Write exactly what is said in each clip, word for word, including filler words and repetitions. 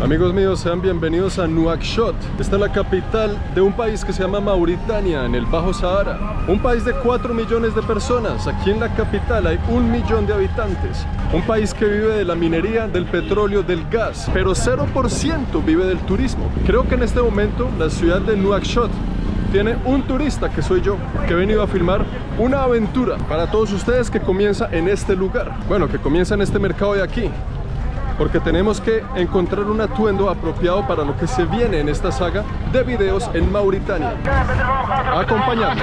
Amigos míos, sean bienvenidos a Nuakchot. Esta es la capital de un país que se llama Mauritania, en el Bajo Sahara. Un país de cuatro millones de personas. Aquí en la capital hay un millón de habitantes. Un país que vive de la minería, del petróleo, del gas, pero cero por ciento vive del turismo. Creo que en este momento la ciudad de Nuakchot tiene un turista, que soy yo, que he venido a filmar una aventura para todos ustedes que comienza en este lugar. Bueno, que comienza en este mercado de aquí, porque tenemos que encontrar un atuendo apropiado para lo que se viene en esta saga de videos en Mauritania. Acompáñame.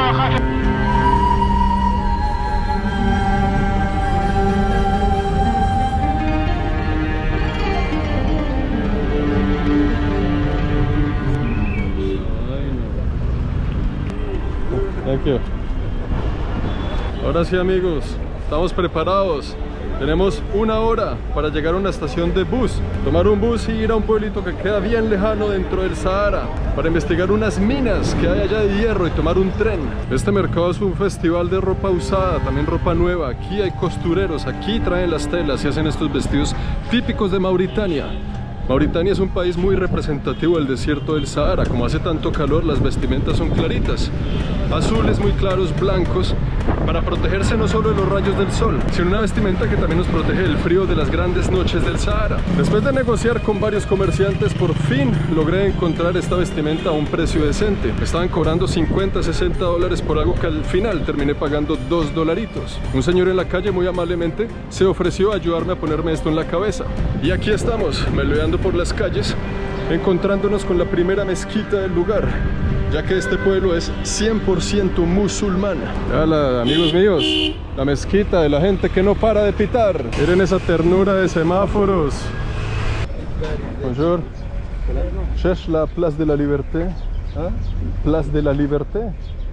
Thank you. Ahora sí, amigos, estamos preparados. Tenemos una hora para llegar a una estación de bus, tomar un bus y ir a un pueblito que queda bien lejano dentro del Sahara, para investigar unas minas que hay allá de hierro y tomar un tren. Este mercado es un festival de ropa usada, también ropa nueva. Aquí hay costureros, aquí traen las telas y hacen estos vestidos típicos de Mauritania. Mauritania es un país muy representativo del desierto del Sahara. Como hace tanto calor, las vestimentas son claritas, azules muy claros, blancos, para protegerse no solo de los rayos del sol, sino una vestimenta que también nos protege del frío de las grandes noches del Sahara. Después de negociar con varios comerciantes, por fin logré encontrar esta vestimenta a un precio decente. Me estaban cobrando cincuenta, sesenta dólares por algo que al final terminé pagando dos dolaritos. Un señor en la calle muy amablemente se ofreció a ayudarme a ponerme esto en la cabeza. Y aquí estamos, merodeando por las calles, encontrándonos con la primera mezquita del lugar, ya que este pueblo es cien por ciento musulmán. Hola, amigos míos, la mezquita de la gente que no para de pitar. Miren esa ternura de semáforos. Bonjour. Cherche la Place de la Liberté. ¿Ah? Place de la Liberté.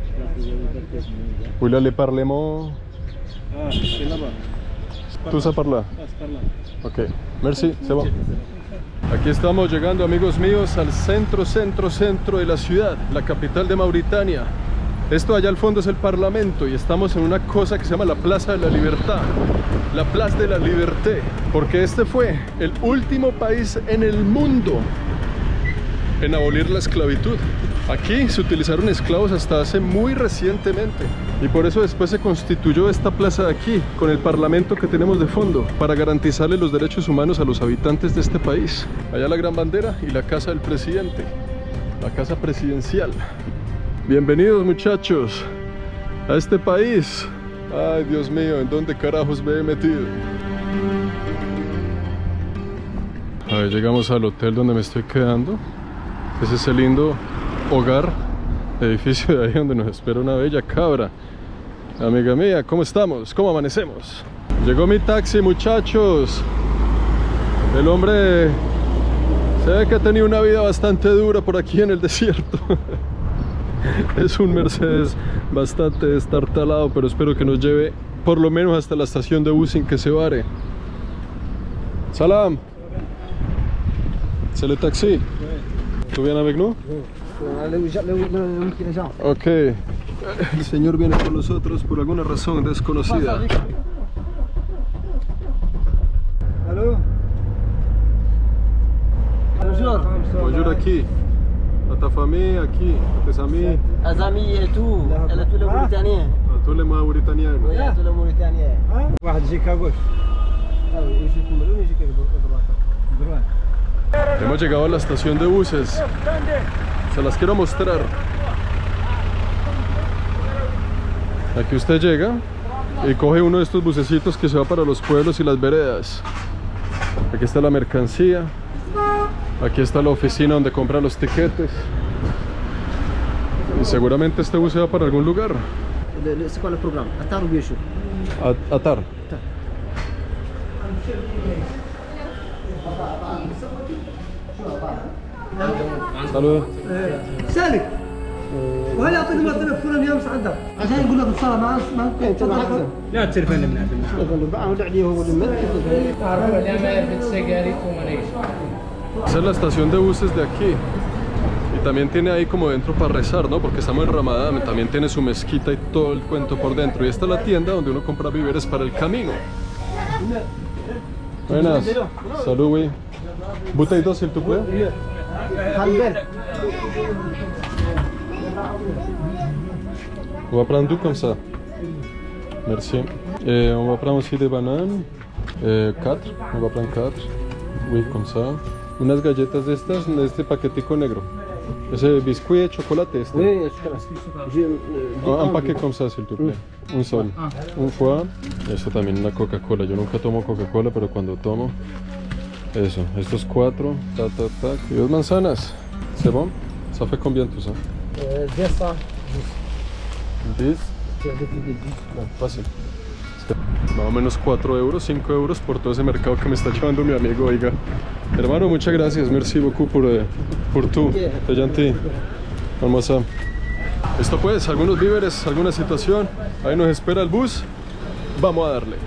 Vous le parlez-moi? Ah, c'est là-bas. Tout ça par là. Ah, c'est par là. Ok, merci, c'est bon. Aquí estamos llegando, amigos míos, al centro, centro, centro de la ciudad, la capital de Mauritania. Esto allá al fondo es el Parlamento y estamos en una cosa que se llama la Plaza de la Libertad, la Place de la Liberté, porque este fue el último país en el mundo en abolir la esclavitud. Aquí se utilizaron esclavos hasta hace muy recientemente y por eso después se constituyó esta plaza de aquí con el parlamento que tenemos de fondo para garantizarle los derechos humanos a los habitantes de este país. Allá la gran bandera y la casa del presidente, la casa presidencial. Bienvenidos, muchachos, a este país. Ay, Dios mío, ¿en dónde carajos me he metido? A ver, llegamos al hotel donde me estoy quedando. Es ese lindo hogar, edificio de ahí donde nos espera una bella cabra. Amiga mía, ¿cómo estamos? ¿Cómo amanecemos? Llegó mi taxi, muchachos. El hombre se ve que ha tenido una vida bastante dura por aquí en el desierto. Es un Mercedes bastante destartalado, pero espero que nos lleve por lo menos hasta la estación de bus sin que se vare. Salam. C'est le taxi. ¿Tú vienes avec nous? Ok. El señor viene con nosotros por alguna razón desconocida. Allô? Bonjour. Bonjour aquí. A ta famille aquí, a tes amis. Les amis et tout, elle a tous les Mauritaniens. A tous les Mauritaniens. Oui, à tous les Mauritaniens. واحد يجيك à gauche. Ah oui, يجيك من اليمين يجيك à droite. Hemos llegado a la estación de buses. Se las quiero mostrar. Aquí usted llega y coge uno de estos bucecitos que se va para los pueblos y las veredas. Aquí está la mercancía. Aquí está la oficina donde compran los tiquetes. Y seguramente este bus se va para algún lugar. C'est quoi le programme? Atar ou Biéchou? A- Atar. Salud. سالك وهل اعطيني ما تلفون اليوم عندك عشان يقول لك الصلاه ما ما لا التليفون اللي من Esa es la estación de buses de aquí. Y también tiene ahí como dentro para rezar, ¿no? Porque estamos en Ramadán, también tiene su mezquita y todo el cuento por dentro. Y esta es la tienda donde uno compra víveres para el camino. Buenas. Salud, güey. Bouteille d'eau s'il te plaît. Albert. On va prendre deux comme ça. Merci. Et on va prendre aussi des bananes. Eh, quatre. On va prendre quatre. Oui, comme ça. Unas galletas de estas, de este paquetico negro. Ese biscuit de chocolate este. Oui, je Un, un paquet comme ça, s'il te plaît. Un sol. Un foie. Eso también una Coca-Cola. Yo nunca tomo Coca-Cola, pero cuando tomo... Eso. Estos cuatro. Ta, ta, ta. Y dos manzanas. ¿C'est bon? Ça fait combien tout ça? dix cents. dix. Fácil. Más o menos cuatro euros, cinco euros por todo ese mercado que me está llevando mi amigo. Oiga, hermano, muchas gracias. Merci beaucoup por, eh, por tu. Te gentil. Vamos a. Esto pues, algunos víveres, alguna situación. Ahí nos espera el bus. Vamos a darle.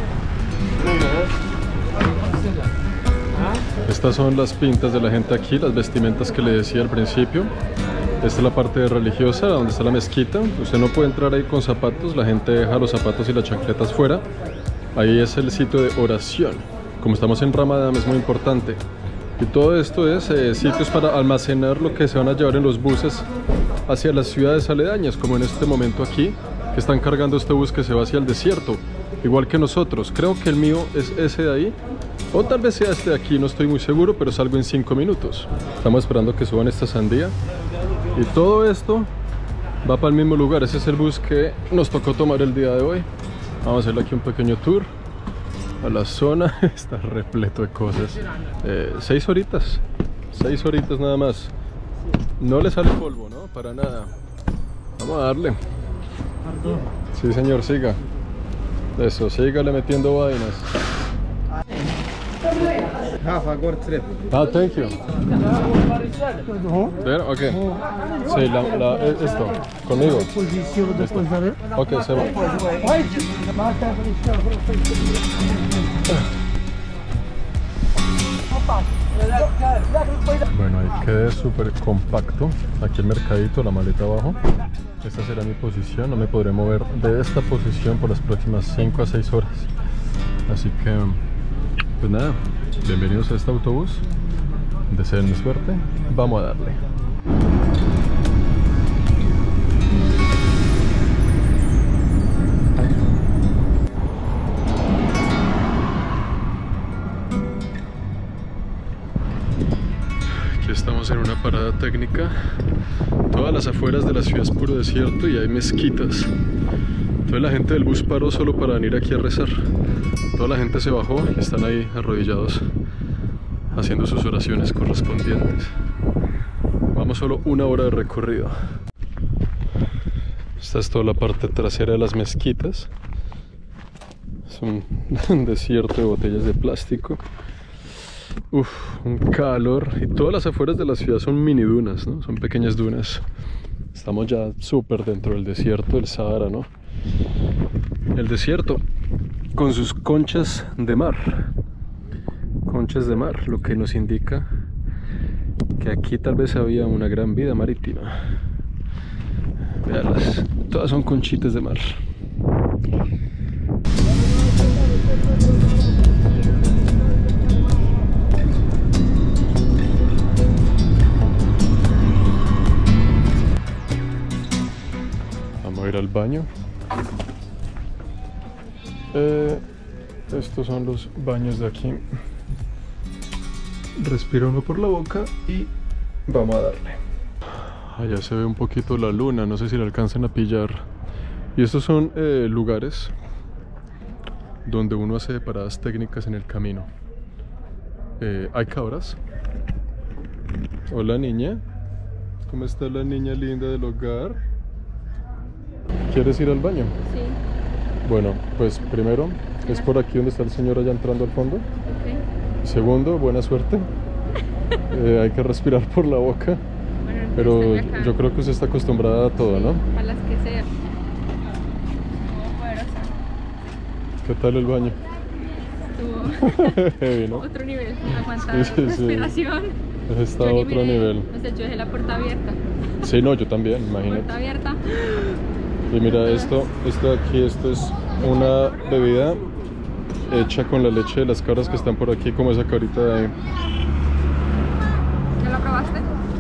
Estas son las pintas de la gente aquí, las vestimentas que le decía al principio. Esta es la parte religiosa, donde está la mezquita. Usted no puede entrar ahí con zapatos, la gente deja los zapatos y las chancletas fuera. Ahí es el sitio de oración. Como estamos en Ramadán, es muy importante. Y todo esto es eh, sitios para almacenar lo que se van a llevar en los buses hacia las ciudades aledañas, como en este momento aquí, que están cargando este bus que se va hacia el desierto, igual que nosotros. Creo que el mío es ese de ahí, o tal vez sea este de aquí, no estoy muy seguro, pero salgo en cinco minutos. Estamos esperando que suban esta sandía. Y todo esto va para el mismo lugar. Ese es el bus que nos tocó tomar el día de hoy. Vamos a hacerle aquí un pequeño tour a la zona. Está repleto de cosas. eh, Seis horitas. Seis horitas nada más. No le sale polvo, ¿no? Para nada. Vamos a darle. Sí, señor, siga. Eso, sígale metiendo vainas. Half, I got trip. Ah, thank you. There, okay. Sí, la, la, esto, conmigo. Ok, se va. Bueno, ahí quedé súper compacto. Aquí el mercadito, la maleta abajo. Esta será mi posición. No me podré mover de esta posición por las próximas cinco a seis horas. Así que, pues nada, bienvenidos a este autobús. Deseenme suerte. Vamos a darle. Aquí estamos en una parada técnica. Todas las afueras de la ciudad es puro desierto y hay mezquitas. Entonces la gente del bus paró solo para venir aquí a rezar. Toda la gente se bajó y están ahí arrodillados haciendo sus oraciones correspondientes. Vamos solo una hora de recorrido. Esta es toda la parte trasera de las mezquitas. Es un desierto de botellas de plástico. Uf, un calor. Y todas las afueras de la ciudad son mini dunas, ¿no? Son pequeñas dunas. Estamos ya súper dentro del desierto del Sahara, ¿no? El desierto con sus conchas de mar. Conchas de mar, lo que nos indica que aquí tal vez había una gran vida marítima. Veanlas, todas son conchitas de mar. Vamos a ir al baño. Eh, estos son los baños de aquí. Respira uno por la boca y vamos a darle. Allá se ve un poquito la luna, no sé si la alcanzan a pillar. Y estos son eh, lugares donde uno hace paradas técnicas en el camino. Eh, hay cabras. Hola niña. ¿Cómo está la niña linda del hogar? ¿Quieres ir al baño? Sí. Bueno, pues primero es por aquí donde está el señor allá entrando al fondo. Okay. Segundo, buena suerte. eh, hay que respirar por la boca. Bueno, Pero yo creo que usted está acostumbrada a todo, ¿no? A las que sea. Poderosa. ¿Qué tal el baño? Estuvo Heavy, ¿no? otro nivel. Aguantar Sí, sí, sí. respiración. Está a Yo ni otro miré. nivel. O sea, yo dejé la puerta abierta. Sí, no, yo también, Puerta imagínate. abierta. Y mira, esto, esto de aquí, esto es una bebida hecha con la leche de las cabras que están por aquí, como esa cabrita de ahí.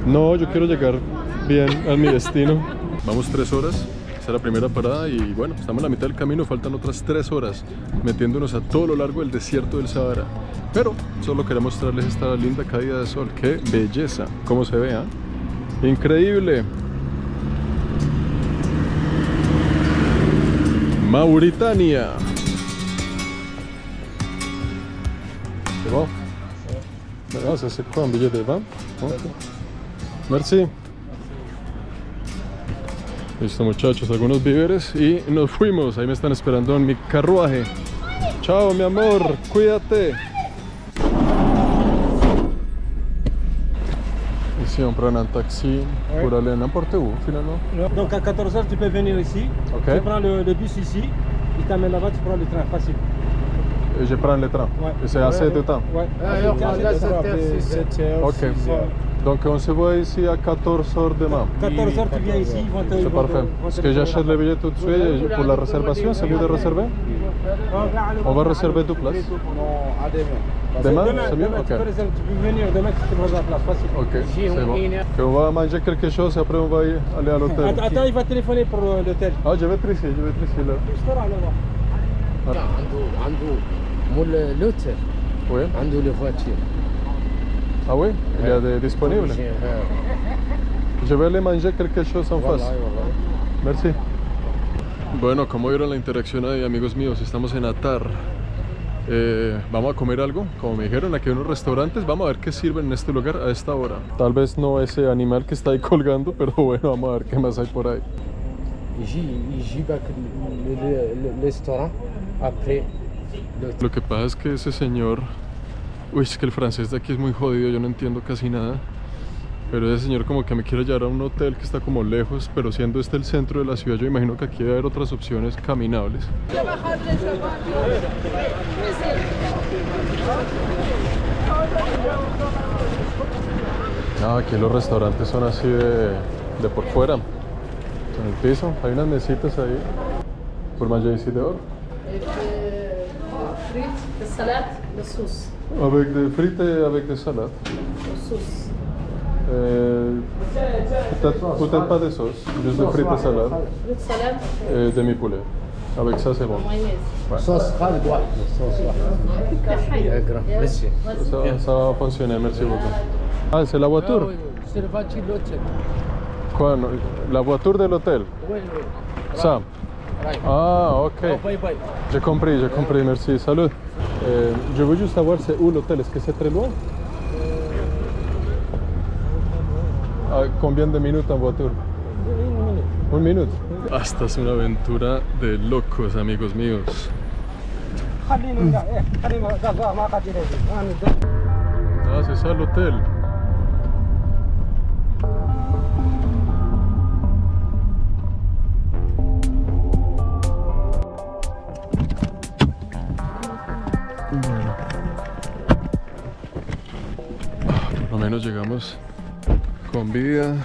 No, yo quiero llegar bien a mi destino. Vamos tres horas, esta es la primera parada y bueno, estamos en la mitad del camino, faltan otras tres horas metiéndonos a todo lo largo del desierto del Sahara. Pero solo quería mostrarles esta linda caída de sol, qué belleza, cómo se vea, ¿eh? Increíble. Mauritania. C'est bon? Ah, ça c'est quoi, un billet de vingt? Okay. Merci. Listo, muchachos, algunos víveres y nos fuimos. Ahí me están esperando en mi carruaje. Chao, mi amor, cuídate. Ici, on prend un taxi pour aller n'importe où, finalement. Donc à quatorze heures, tu peux venir ici. Ok. Tu prends le, le bus ici. Il t'amène là-bas, tu prends le train facile. Et je prends le train. Ouais. Et c'est assez de temps. Ouais. Alors, on a sept heures. Ok. Donc on se voit ici à quatorze heures demain. quatorze heures, tu viens ici. Ils vont te, ils C'est vont te- parfait. vont te Est-ce que j'achète le billet tout de suite pour la réservation? C'est mieux de réserver? On va réserver deux places. Non, à demain. Demain, Demain, c'est mieux? demain, Ok. tu peux réserver, tu peux venir demain, tu te prends la place facile. Ok, c'est bon. Que on va manger quelque chose et après on va y aller à l'hôtel. Attends, attends, il va téléphoner pour euh, l'hôtel. Ah, je vais être ici, je vais être ici là. عنده عنده مول l'hôtel. Oui. عنده les voitures. Ah oui? Il y a des disponibles. Je vais aller manger quelque chose en face. Merci. Bueno, como vieron la interacción ahí, amigos míos, estamos en Atar. Eh, vamos a comer algo, como me dijeron, aquí hay unos restaurantes, vamos a ver qué sirven en este lugar a esta hora. Tal vez no ese animal que está ahí colgando, pero bueno, vamos a ver qué más hay por ahí. يجي يجيبك le restaurant après. Lo que pasa es que ese señor, uy, es que el francés de aquí es muy jodido, yo no entiendo casi nada. Pero ese señor como que me quiere llevar a un hotel que está como lejos, pero siendo este el centro de la ciudad, yo imagino que aquí debe haber otras opciones caminables. No, aquí los restaurantes son así de, de por fuera, en el piso. Hay unas mesitas ahí. Pour manger ici dehors. frites, de salade, de sauce. Avec des frites et avec des salades. De sauce. Euh, peut-être peut-être pas de sauce, juste de frites et salades. Frites, salade, Et demi-poulet. Avec ça, c'est bon. mayonnaise. صوص خالد واحد صوص واحد. Merci. Ça, ça va fonctionner, merci beaucoup. Ah, c'est la voiture? C'est la voiture de l'hôtel. Quoi, no, la voiture de l'hôtel? Oui, oui. Ça? Right. Ah, ok. Oh, bye bye. J'ai compris, j'ai compris, merci. Salut. Euh, je veux juste savoir c'est où l'hôtel, est-ce que c'est très loin? ¿A combien de minutes en voiture? Un minuto. Esta es una aventura de locos, amigos míos. Ah, c'est ça l'hôtel. Por lo menos llegamos con vida.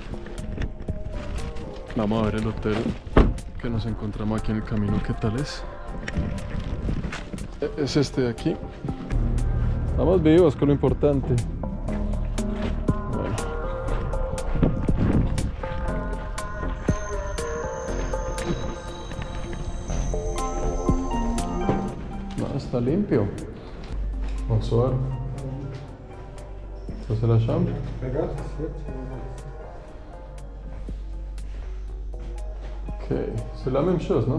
Vamos a ver el hotel que nos encontramos aquí en el camino, qué tal es. Es este de aquí. Estamos vivos, que es lo importante. Bueno. No, está limpio. Bonsoir. Ça c'est la chambre. Ok, c'est la même chose, non?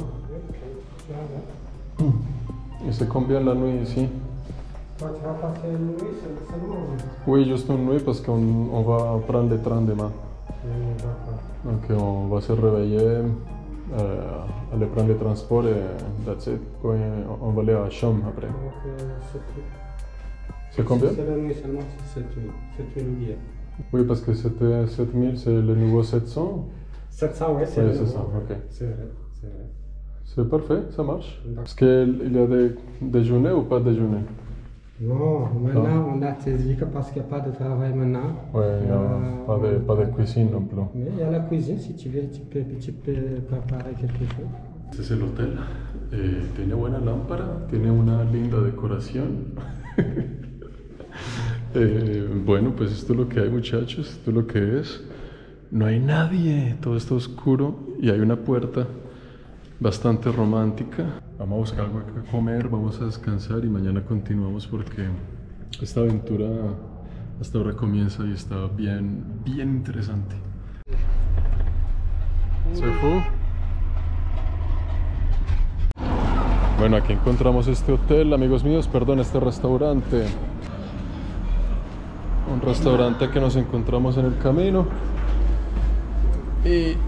Et c'est combien la nuit ici? Toi, tu vas passer une nuit seulement? Oui, juste une nuit parce qu'on on va prendre le train demain. Oui, d'accord. Donc on va se réveiller, euh, aller prendre le transport et that's it. Puis on va aller à Cham après. Donc, euh, c'est tout. C'est combien? C'est la nuit seulement, c'est sept nuits. sept nuits le billet. Oui, parce que c'était sept mille, c'est le nouveau sept cents. sept cents, ouais, c'est Oui, le c'est nouveau. ça, ok. C'est vrai, c'est vrai. C'est parfait, ça marche. Est-ce qu'il y a des déjeuner ou pas déjeuner? Non, maintenant on a tes vies parce qu'il n'y a pas de travail maintenant. Oui, il n'y a Euh, pas de, pas de cuisine non plus. Mais il y a la cuisine, si tu veux, tu peux, tu peux préparer quelque chose. Este es el hotel. Eh, tiene buena lámpara, tiene una linda decoración. Eh, bueno, pues esto es lo que hay, muchachos, esto es lo que es. No hay nadie, todo está oscuro y hay una puerta bastante romántica. Vamos a buscar algo que comer, vamos a descansar y mañana continuamos porque esta aventura hasta ahora comienza y está bien, bien interesante. Se fue. Bueno, aquí encontramos este hotel, amigos míos, perdón, este restaurante. Un restaurante que nos encontramos en el camino. Y...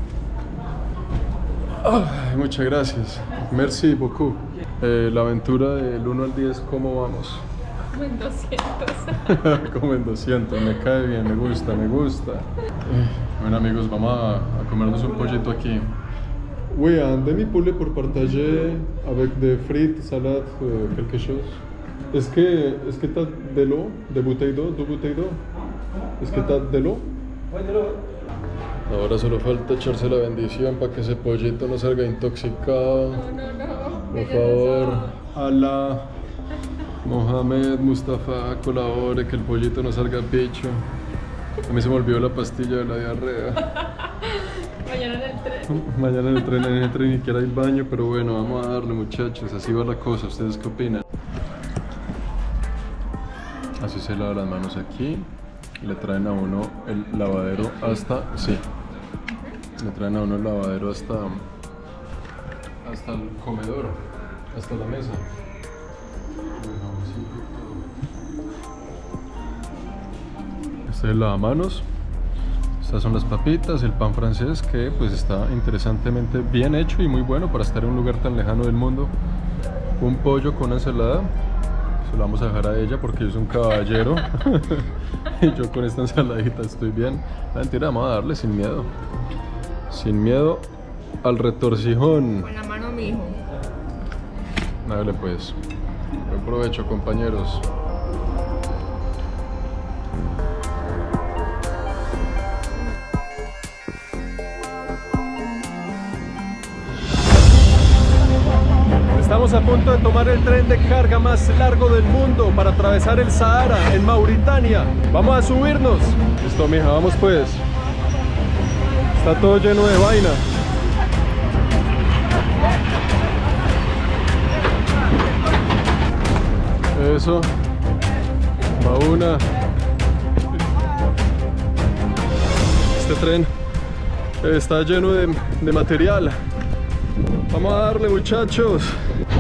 Ay, muchas gracias. Merci beaucoup. Eh, la aventura del uno al diez, ¿cómo vamos? Como en doscientos. Como en doscientos, me cae bien, me gusta, me gusta. Eh, bueno, amigos, vamos a, a comernos un pollito aquí. Oui, un demi-poulet pour partager avec des frites, salade, euh, quelque chose. Est-ce que, est-ce que t'as de l'eau, de bouteille d'eau, deux bouteilles d'eau? Est-ce que t'as de l'eau? Ahora solo falta echarse la bendición para que ese pollito no salga intoxicado. No, no, no. Por favor, Alá, Mohamed, Mustafa, colabore que el pollito no salga picho. A mí se me olvidó la pastilla de la diarrea. Mañana en el tren. Mañana en el tren, en el tren ni siquiera hay baño, pero bueno, vamos a darle, muchachos, así va la cosa. ¿Ustedes qué opinan? Así se lava las manos aquí. Le traen a uno el lavadero hasta... Sí. Le traen a uno el lavadero hasta... Hasta el comedor. Hasta la mesa. Este es el lavamanos. Estas son las papitas, el pan francés que pues está interesantemente bien hecho y muy bueno para estar en un lugar tan lejano del mundo. Un pollo con una ensalada. Se lo vamos a dejar a ella porque yo soy un caballero. Y yo con esta ensaladita estoy bien. La mentira, vamos a darle sin miedo. Sin miedo al retorcijón. Con la mano, mijo. Dale pues. Buen provecho, compañeros. Estamos a punto de tomar el tren de carga más largo del mundo para atravesar el Sahara en Mauritania. Vamos a subirnos. Listo, mija, vamos pues. Está todo lleno de vaina. Eso. Va una. Este tren está lleno de, de material. Vamos a darle, muchachos.